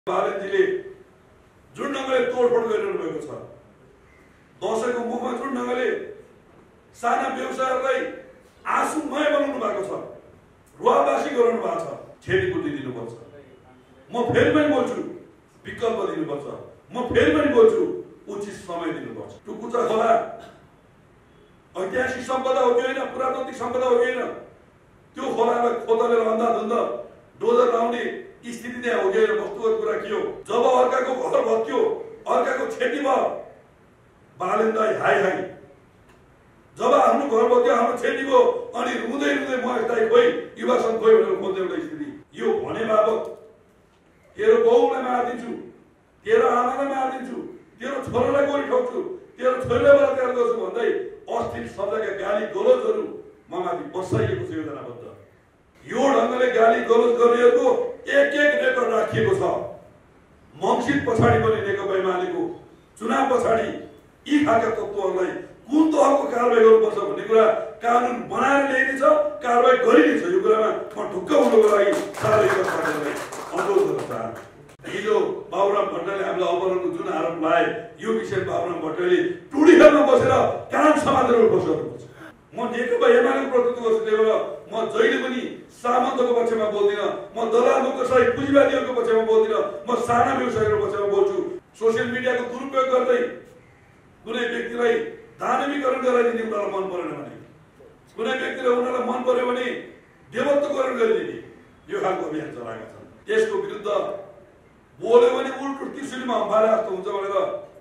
बालनजीले जुन ढङ्गले तोडफोड गरिरहनु भएको छ, दशैंको मुखमा जुन ढङ्गले साना व्यवसायहरूलाई आँसुमय बनाउनु भएको छ, रुवाबासी गराउनु भएको छ, क्षतिपूर्ति दिनुपर्छ। म फेरि पनि बोल्छु, विकल्प दिनुपर्छ। म फेरि पनि बोल्छु, उचित समय दिनुपर्छ। टुकुचा खोला ऐतिहासिक सम्पदा हो कि होइन, पुरातात्विक सम्पदा हो कि होइन, त्यो खोलालाई खोतलेर अन्धाधुन्ध डोजर लाउने स्थिति त्यहाँ हो कि होइन, वस्तुगत कुरा के हो। जब अर्काको घर भत्क्यो, अर्काको क्षति भयो, बालेन दाइ हाई हाई। जब आफ्नो घर भत्क्यो, हाम्रो क्षति भयो, अनि रुँदै रुँदै महेश दाइ खोइ, युवा सङ्घ खोइ भनेर खोज्ने एउटा स्थिति। यो भने बाबत तेरो बाउलाई मारिदिन्छु, तेरो आमालाई मारिदिन्छु, तेरो छोरालाई गोली ठोक्छु, तेरो छोरीलाई बलात्कार गर्छु भन्दै अश्लील शब्दका गाली गलोजहरू ममाथि बसाइएको छ योजनाबद्ध। यो ढङ्गले गाली गलोज गर्नेहरूको एक एक रेकर्ड राखिएको छ। मङ्सिर पछाडि पनि नेकपा एमालेको चुनाव पछाडि यी खालका तत्त्वहरूलाई कुन तहको कारबाही गर्नुपर्छ भन्ने कुरा कानुन बनाएर ल्याइनेछ, कारबाही गरिनेछ। यो कुरामा म ढुक्क हुनुको लागि साह्रै अनुरोध गर्न चाहन्छु। हिजो बाबुराम भट्टराईले हामीलाई अपहरणको जुन आरोप लाए, यो विषय बाबुराम भट्टराईले टुडीमा बसेर कान समातेर बस्नुपर्छ। म नेकपा एमालेको प्रतिनिधित्व गर्छु, त्यही भएर म जहिले पनि सामन्तको पक्षमा बोल्दिनँ, म दलाल नोकरशाही पुँजीवादीहरूको पक्षमा बोल्दिनँ, म साना व्यवसायीहरूको पक्षमा बोल्छु। सोसियल मिडियाको दुरुपयोग गर्दै कुनै व्यक्तिलाई दानवीकरण गराइदिने, उनीहरूलाई मन परेन भने, कुनै व्यक्तिलाई उनीहरूलाई मन पर्यो भने देवत्वकरण गरिदिने, यो खालको अभियान चलाएका छन्। त्यसको विरुद्ध बोल्यो भने उल्टो त्रिशुलीमा हम्फाले जस्तो हुन्छ भनेर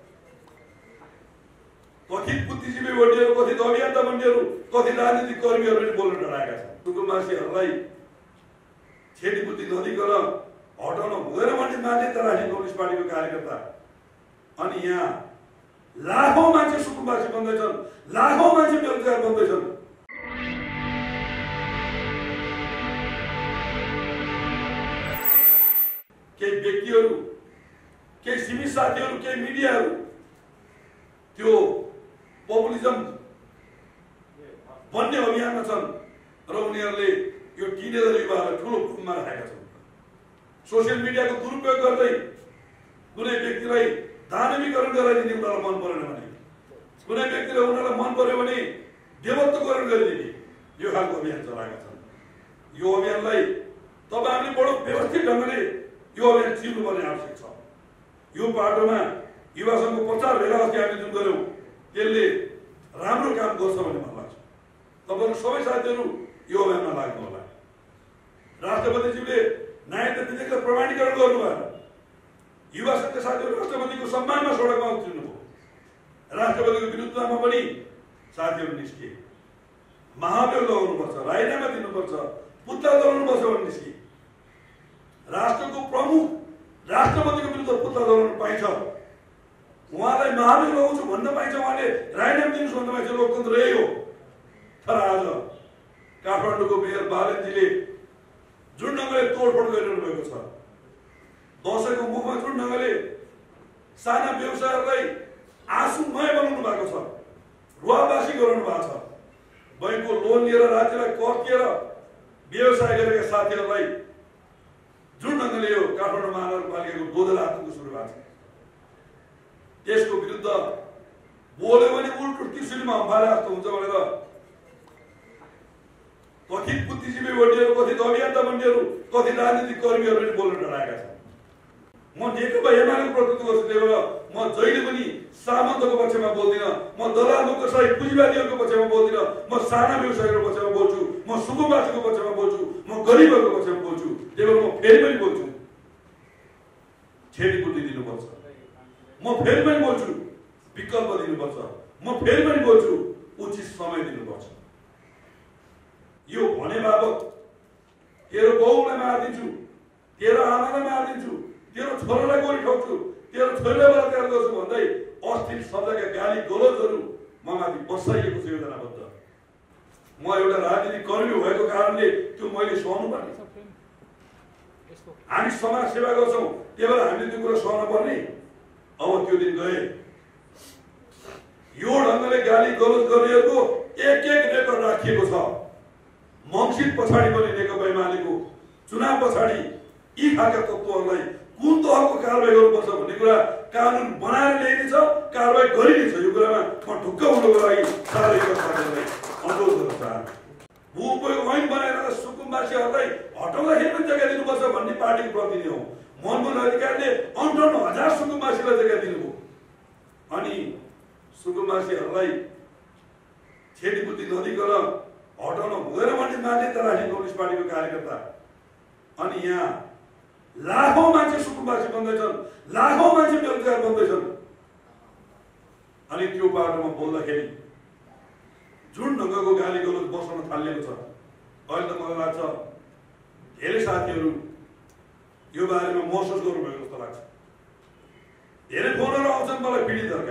कथित बुद्धिजीवी मण्डलीहरू, कथित अभियन्ता मण्डलीहरू, कथित राजनीतिक कर्मीहरूले बोल्न डराएका छन्। सुकुम्बासीहरूलाई क्षतिपूर्ति नदिकन हटाउन हुँदैन भन्ने मान्यता राखे कम्युनिस्ट पार्टीको कार्यकर्ता। अनि यहाँ लाखौं मान्छे सुकुम्बासी बन्दैछन्, लाखौं मान्छे बेरोजगार बन्दैछन्। केही व्यक्तिहरू, केही सीमित साथीहरू, केही मिडियाहरू त्यो पपुलिजम बन्ने अभियानमा छन् र उनीहरूले यो टिनेजर युवाहरूलाई ठुलो भूमिमा राखेका छन्। सोसियल मिडियाको दुरुपयोग गर्दै कुनै व्यक्तिलाई दानवीकरण गराइदिने, उनीहरूलाई मन परेन भने, कुनै व्यक्तिलाई उनीहरूलाई मन पर्यो भने देवत्वकरण गरिदिने, यो खालको अभियान चलाएका छन्। यो अभियानलाई तपाईहरुले बडो व्यवस्थित ढङ्गले यो अभियान चिर्नुपर्ने आवश्यक छ। यो बाटोमा युवा सङ्घको प्रचार भेला अस्ति हामीले जुन गर्यौं, त्यसले राम्रो काम गर्छ भन्ने मलाई लाग्छ। तपाईहरु सबै साथीहरु यो अभियानमा लाग्नु होला। राष्ट्रपतिज्यूले नागरिकता विधेयकलाई प्रमाणीकरण गर्नुभयो। युवा सङ्घका साथीहरु राष्ट्रपतिको सम्मानमा सडकमा उत्रिनुभयो। राष्ट्रपतिको विरुद्धमा पनि साथीहरु निस्के। महाभियोग लगाउनुपर्छ, राजीनामा दिनुपर्छ, पुतला जलाउनुपर्छ भन्ने निस्के। राष्ट्रको प्रमुख राष्ट्रपतिको विरुद्ध पुतला जलाउन पाइन्छ, उहाँलाई महाभियोग लगाउँछु भन्न पाइन्छ, उहाँले राजीनामा दिनुहोस् भन्न पाइन्छ। लोकतन्त्र यही हो। तर आज काठमाडौँको मेयर बालनजीले जुन ढङ्गले तोडफोड गरिरहनु भएको छ, दशैंको मुखमा जुन ढङ्गले साना व्यवसायहरूलाई आँसुमय बनाउनु भएको छ, रुवाबासी गराउनु भएको छ, बैंकको लोन लिएर राज्यलाई कर्किएर व्यवसाय गरेका साथीहरूलाई जुन ढङ्गले यो काठमाडौँ महानगरपालिकाको दोधल आतंक सुरु भएको छ, त्यसको विरुद्ध बोल्यो भने उल्टो त्रिशुलीमा हम्फाले जस्तो हुन्छ भनेर कथित बुद्धिजीवी मण्डलीहरू, कथित अभियन्ता मण्डलीहरू, कथित राजनीतिक कर्मीहरूले बोल्न डराएका छन्। म नेकपा एमालेको प्रतिनिधित्व गर्छु, त्यही भएर म जहिले पनि सामन्तको पक्षमा बोल्दिनँ, म दलाल नोकरशाही पुँजीवादीहरूको पक्षमा बोल्दिनँ, म साना व्यवसायीहरूको पक्षमा बोल्छु, म सुकुम्बासीको पक्षमा बोल्छु, म गरिबहरूको पक्षमा बोल्छु। त्यही भएर म फेरि पनि बोल्छु, क्षतिपूर्ति दिनुपर्छ। म फेरि पनि बोल्छु, विकल्प दिनुपर्छ। म फेरि पनि बोल्छु, उचित समय दिनुपर्छ। यो भने बाबत तेरो बाउलाई मारिदिन्छु, तेरो आमालाई मारिदिन्छु, तेरो छोरालाई गोली ठोक्छु, तेरो छोरीलाई बलात्कार गर्छु भन्दै अश्लील शब्दका गाली गलोजहरू ममाथि बसाइएको छ योजनाबद्ध। म एउटा राजनीतिक कर्मी भएको कारणले त्यो मैले सहनु पर्ने। हामी समाज सेवा गर्छौं, त्यही भएर हामीले त्यो कुरा सहन पर्ने। अब त्यो दिन गए। यो ढङ्गले गाली गलोज गर्नेहरूको एक एक रेकर्ड राखिएको छ। मङ्सिर पछाडि पनि नेकपा एमालेको चुनाव पछाडि यी खालका तत्त्वहरूलाई कुन तहको कारबाही गर्नुपर्छ भन्ने कुरा कानुन बनाएर ल्याइनेछ, कारबाही गरिनेछ। यो कुरामा म ढुक्क हुनुको लागि सारै साथीहरूलाई अनुरोध गर्न चाहन्छु। भू उपयोग ऐन बनाएर सुकुम्बासीहरूलाई हटाउँदाखेरि पनि जग्गा दिनुपर्छ भन्ने पार्टीको प्रतिनिधि हो। मनमोहन अधिकारीले 58,000 सुकुम्बासीलाई जग्गा दिनुभयो। अनि सुकुम्बासीहरूलाई क्षतिपूर्ति नदिकन हटाउन हुँदैन भन्ने मान्यता राखे कम्युनिस्ट पार्टीको कार्यकर्ता। अनि यहाँ लाखौं मान्छे सुकुम्बासी बन्दैछन्, लाखौं मान्छे बेरोजगार बन्दैछन्। अनि त्यो बाटोमा बोल्दाखेरि जुन ढङ्गको गाली गलौज बसाउन थालिएको छ, अहिले त मलाई लाग्छ धेरै साथीहरू यो बारेमा महसुस गर्नुभएको जस्तो लाग्छ। धेरै फोनहरू आउँछन् मलाई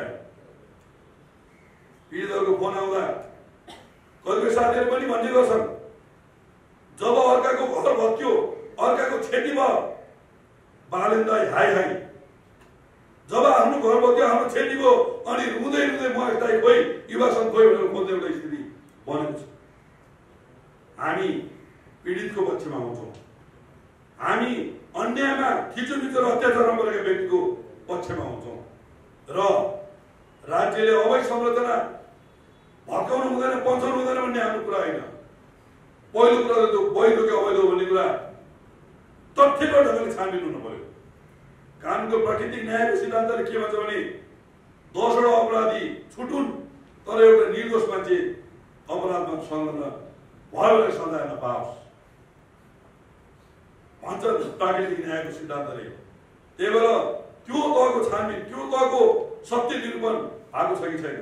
पीडितहरूको फोन आउँदा कतिपय साथीहरू पनि भन्ने गर्छन्, जब अर्काको घर भत्क्यो, अर्काको क्षति भयो, बालेन दाइ हाई हाई, जब आफ्नो घर भत्क्यो, आफ्नो क्षति भयो, अनि रुँदै रुँदै म दाइ खोइ युवा सङ्घ खोइ भनेर खोज्दै एउटा स्थिति बनेको छ। हामी पीडितको पक्षमा हुन्छौँ, हामी अन्यायमा खिचोमिचो र अत्याचारमा परेका व्यक्तिको पक्षमा हुन्छौँ। र राज्यले अवैध संरचना भत्काउनु हुँदैन, पन्छाउनु हुँदैन भन्ने हाम्रो कुरा होइन। पहिलो कुरा त त्यो वैध कि अवैध हो भन्ने कुरा तथ्यको ढङ्गले छानबिन हुनु पर्यो। कानुनको प्राकृतिक न्यायको सिद्धान्तले के भन्छ भने 10 वटा अपराधी छुटुन्, तर एउटा निर्दोष मान्छे अपराधमा संलग्न भयो भने सजाय नपाओस् भन्छ प्राकृतिक न्यायको सिद्धान्तले। त्यही भएर त्यो तहको छानबिन, त्यो तहको सत्य निरूपण भएको छ कि छैन।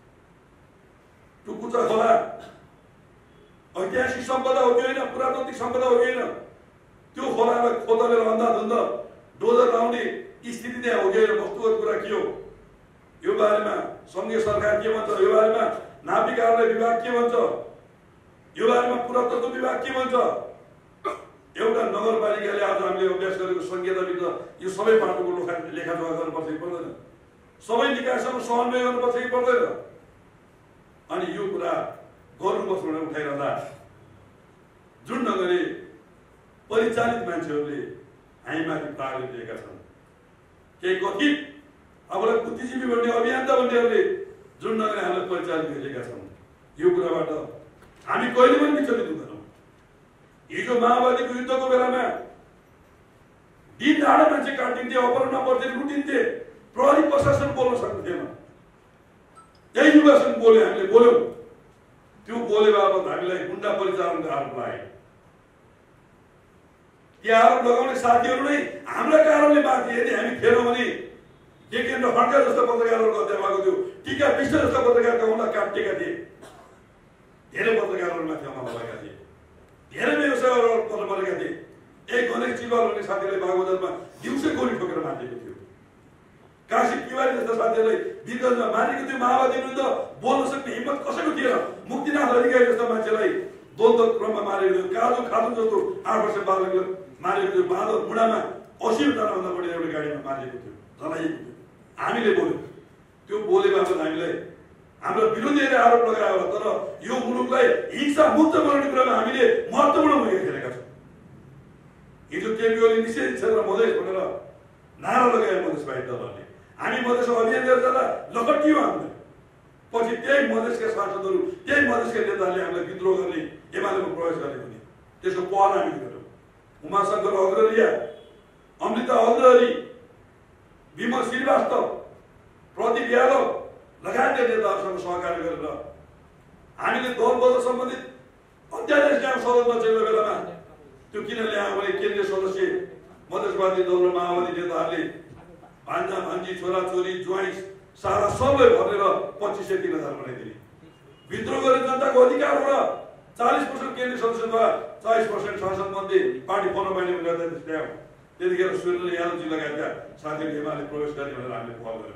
टुकुचा खोला ऐतिहासिक सम्पदा हो कि होइन, पुरातात्विक सम्पदा हो कि होइन, त्यो खोलालाई खोतलेर अन्धाधुन्ध डोजर लाउने स्थिति त्यहाँ हो कि होइन, वस्तुगत कुरा के हो, यो बारेमा सङ्घीय सरकार के भन्छ, यो बारेमा नागरिक कार्यालय विभाग के भन्छ, यो बारेमा पुरातत्व विभाग के भन्छ। एउटा नगरपालिकाले आज हामीले अभ्यास गरेको संहिताभित्र यो सबै पाटोको लेखाजोखा गर्नुपर्छ कि पर्दैन, सबै निकायसँग समन्वय गर्नुपर्छ कि पर्दैन। अनि यो कुरा गर्नुपर्छ भनेर उठाइरहँदा जुन ढङ्गले परिचालित मान्छेहरूले हामीमाथि प्रहार दिएका छन्, केही कथित आफूलाई बुद्धिजीवी भन्ने, अभियन्ता भन्नेहरूले जुन ढङ्गले हामीलाई परिचालित गरिरहेका छन्, यो कुराबाट हामी कहिले पनि विचलित हुँदैनौँ। हिजो माओवादीको युद्धको बेलामा दिन दहाडे मान्छे काटिन्थे, अपहरणमा पर्थे, लुटिन्थे, प्रहरी प्रशासन बोल्न सक्दैन। यही युवासँग बोल्यो, हामीले बोल्यौँ, त्यो बोले बापत हामीलाई गुन्डा परिचालनको आरोप लाग्यो। ती आरोप लगाउने साथीहरू नै हाम्रा कारणले माथि, यदि हामी थिएनौँ भने डेकेन्द्र खड्का जस्ता पत्रकारहरूको हत्या भएको थियो, टीका विष्ट जस्ता पत्रकारका उनलाई काटिएका थिए, धेरै पत्रकारहरूमाथि हमला भएका थिए, धेरै व्यवसायहरू पर्न परेका थिए। एक गणेश चिलवाल भन्ने साथीलाई बागबजारमा दिउँसै गोली ठोकेर मारिएको थियो। काशी तिवारी जस्ता साथीहरूलाई वीरगञ्जमा मारेको थियो। माओवादी विरुद्ध बोल्न सक्ने हिम्मत कसैको थिएन। मुक्तिनाथ अधिकारी जस्ता मान्छेलाई द्वन्द्व क्रममा मारेको थियो। काजु खातुन जस्तो 8 वर्ष बालकलाई मारेको थियो। बाँदर मुढामा 80 जनाभन्दा बढी एउटा गाडीमा मारिएको थियो, जलाइएको थियो। हामीले बोल्यौँ, त्यो बोले बापत हामीलाई हाम्रो विरोधीहरूले आरोप लगायो। तर यो मुलुकलाई हिंसा मुक्त बनाउने कुरामा हामीले महत्त्वपूर्ण भूमिका खेलेका छौँ। हिजो केपी ओली निषेधित क्षेत्र मधेस भनेर नारा लगाए मधेसवादी दलहरूले। हामी मधेसमा अभियान गरेर जाँदा लखटियो हामीलाई। पछि त्यही मधेसका सांसदहरू, त्यही मधेसका नेताहरूले हामीलाई विद्रोह गर्ने, एमालेमा प्रवेश गर्ने भने त्यसको पहल हामी गऱ्यौँ। उमाशङ्कर अग्ररिया, अमृता अग्रहरी, विमल श्रीवास्तव, प्रदीप यादव लगायतका नेताहरूसँग सहकार्य गरेर हामीले दलबल सम्बन्धित अध्यादेश ल्याउँ। संसदमा चल्ने बेलामा त्यो किन ल्याउँ भने केन्द्रीय सदस्य मधेसवादी दल र माओवादी नेताहरूले भान्जा भान्जी, छोराछोरी, ज्वाइँ सारा सबलाई भरेर 2503,000 बनाइदिने। विद्रोह गर्ने जनताको अधिकार हो र 40% केन्द्रीय सदस्यद्वारा 40% सांसद मध्ये पार्टी बन्न पाइने भनेर अध्यादेश ल्याउँ। त्यतिखेर सुरेन्द्र यादवजी लगायतका साथीहरू एमाले प्रवेश गर्ने भनेर हामीले पहल गऱ्यौँ।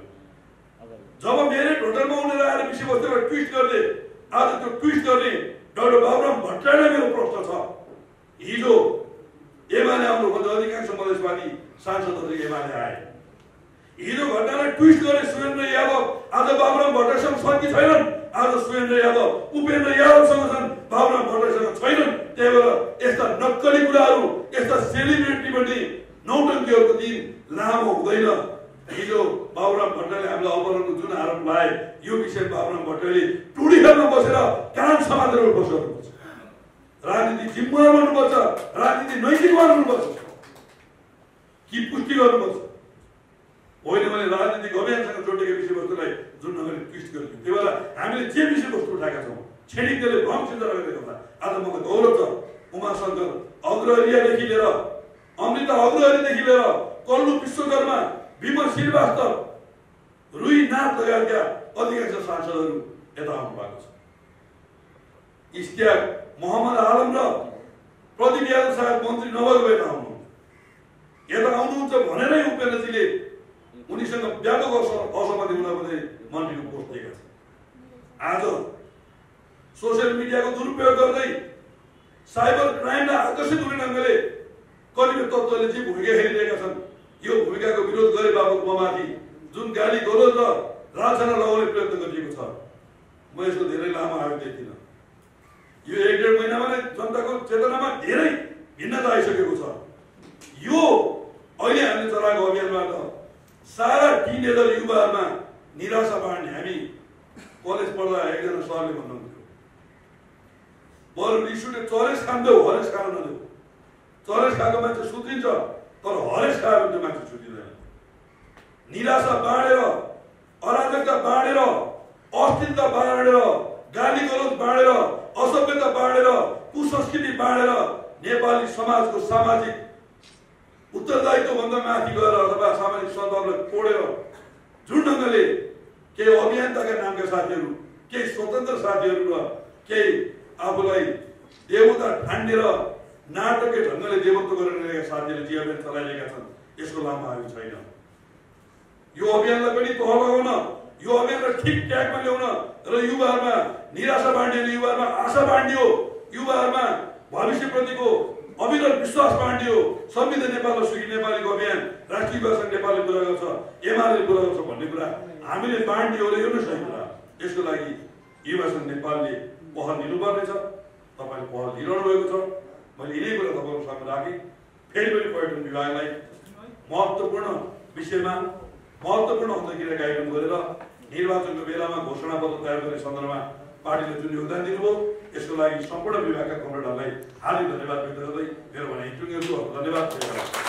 जब मेरिट होटलमा उनीहरू आएर विषयवस्तुबाट ट्विस्ट गर्दै, आज त्यो ट्विस्ट गर्ने डाक्टर बाबुराम भट्टराईलाई मेरो प्रश्न छ। हिजो एमाले आउनुभन्दा अधिकांश मधेसवादी सांसदहरू एमाले आए। हिजो घटनालाई ट्विस्ट गर्ने सुरेन्द्र यादव आज बाबुराम भट्टराईसँग छन् कि छैनन्? आज सुरेन्द्र यादव उपेन्द्र यादवसँग छन्, बाबुराम भट्टराईसँग छैनन्। त्यही भएर यस्ता नक्कली कुराहरू, यस्ता सेलिब्रिटी भन्ने नौटङ्कीहरूको दिन लामो हुँदैन। हिजो बाबुराम भट्टले हामीलाई अपहरणको जुन आरोप लाए यो विषय बाबुराम भट्टले टुडीमा बसेर कान समातेर बस्नुपर्छ। राजनीति जिम्मेवार बन्नुपर्छ, राजनीति नैतिक बन्नुपर्छ कि पुष्टि गर्नुपर्छ। होइन भने राजनीतिक अभियानसँग जोडिएका विषयवस्तुलाई जुन नगरी ट्विस्ट गरिदियो। त्यही भएर हामीले जे विषयवस्तु उठाएका छौँ छेडिकले भ्रम सिर्जना गरेको होला। आज मलाई गौरव छ उमाशङ्कर अग्रहरियादेखि लिएर अमृता अग्रहरीदेखि लिएर कल्लु विश्वकर्मा विमल श्रीवास्तव रुई नाथ लगायतका अधिकांश सांसदहरू यता आउनु भएको छ। इस्तियाक मोहम्मद आलम र प्रदीप यादव साहब मन्त्री नभएको यता आउनुहुन्छ भनेरै उपेन्द्रजीले उनीसँग व्यापक असहमति हुँदै मन्त्रीको पोस्ट दिएका छन्। आज सोसियल मिडियाको दुरुपयोग गर्दै साइबर क्राइमलाई आकर्षित हुने ढङ्गले कतिपय तत्त्वले जे भूमिका खेलिरहेका छन् यो भूमिकाको विरोध गरे बाबत ममाथि जुन गाली गलोज र लान्छना लगाउने प्रयत्न गरिएको छ म यसको धेरै लामो आयोग देख्दिनँ। यो 1-1.5 महिनामा नै जनताको चेतनामा धेरै भिन्नता आइसकेको छ। यो अहिले हामीले चलाएको अभियानबाट सारा टिनेजर युवाहरूमा निराशा बाँड्ने। हामी कलेज पढ्दा एकजना सरले भन्नुहुन्थ्यो बरु रिस उठे चरेस खान्देऊ हरेस खान नदेऊ। चरेस खाएको मान्छे सुत्रिन्छ तर हरेस खायो भने त्यो मान्छे सुत्रिँदैन। निराशा बाँडेर अराजकता बाँडेर अस्थिरता बाँडेर गाली गलोज बाँडेर असभ्यता बाँडेर कुसंस्कृति बाँडेर नेपाली समाजको सामाजिक उत्तरदायित्व भन्दा माथि गएर अथवा सामाजिक सद्भावलाई तोडेर जुन ढङ्गले केही अभियन्ताका नामका साथीहरू केही स्वतन्त्र साथीहरू र केही आफूलाई देवता ठान्नेर नाटकीय ढङ्गले देवत्व गरिरहेका साथीहरूले जे अभियान चलाइरहेका छन् यसको लामो आयु छैन। यो अभियानलाई पनि तह लगाउन यो अभियानलाई ठिक ट्र्याकमा ल्याउन र युवाहरूमा निराशा बाँडियो, युवाहरूमा आशा बाँडियो, युवाहरूमा भविष्यप्रतिको अविरल विश्वास बाँडियो। संविधान नेपाल सुखी नेपालीको अभियान राष्ट्रिय युवा सङ्घ नेपालले पुरा गर्छ, एमाले पुरा गर्छ भन्ने कुरा हामीले बाँडियो र यो नै सही कुरा। यसको लागि युवा सङ्घ नेपालले पहल लिनुपर्ने छ। तपाईँले पहल लिइरहनु भएको छ। मैले यिनै कुरा तपाईँको सामु राखेँ। फेरि पनि पर्यटन विभागलाई महत्त्वपूर्ण विषयमा महत्त्वपूर्ण अन्तर्क्रिया कार्यक्रम गरेर निर्वाचनको बेलामा घोषणापत्र तयार गर्ने सन्दर्भमा पार्टीले जुन योगदान दिनुभयो यसको लागि सम्पूर्ण विभागका कमरेडहरूलाई हार्दिक धन्यवाद व्यक्त गर्दै मेरो भनाइ टुङ्ग्याउँछु। धन्यवाद।